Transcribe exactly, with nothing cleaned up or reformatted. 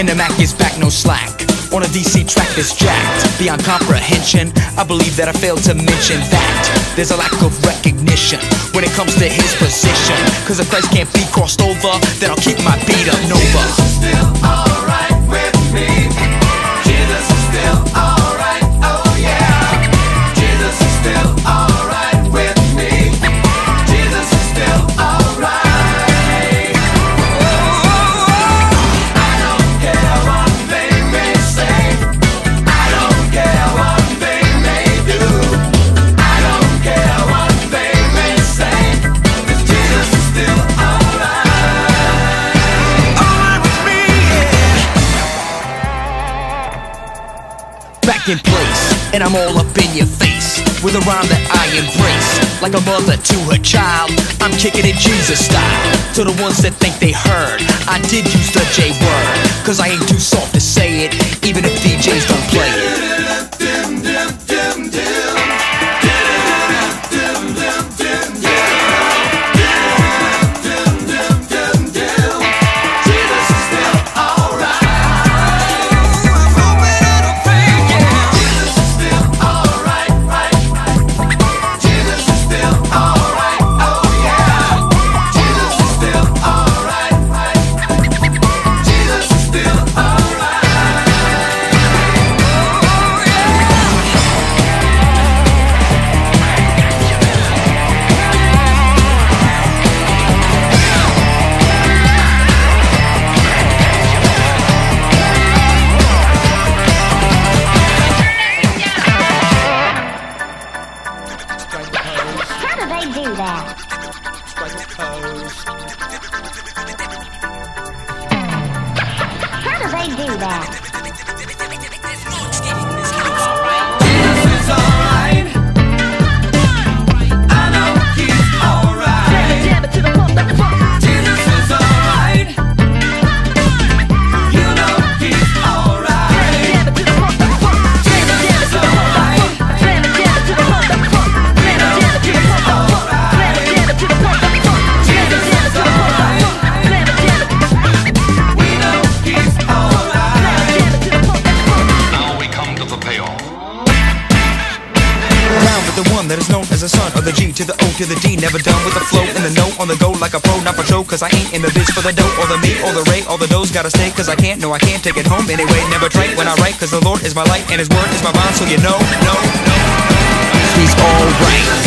and the Mac is back, no slack. On a D C track that's jacked beyond comprehension. I believe that I failed to mention that there's a lack of recognition when it comes to his position. Cause if Christ can't be crossed over, then I'll keep my beat up Nova. Jesus is still alright with me. Jesus is still alright, oh yeah. Jesus is still alright with me. Jesus is still alright. In place, and I'm all up in your face with a rhyme that I embrace. Like a mother to her child, I'm kicking it Jesus style. To the ones that think they heard, I did use the J word, cause I ain't too soft to say it, even if D Js don't play it. To the O to the D, never done with the flow and the no on the go like a pro, not for show. Cause I ain't in the biz for the dough or the me or the ray or the does. Gotta stay cause I can't, no I can't take it home anyway. Never trade when I write cause the Lord is my light and his word is my bond. So you know, no, no, he's alright.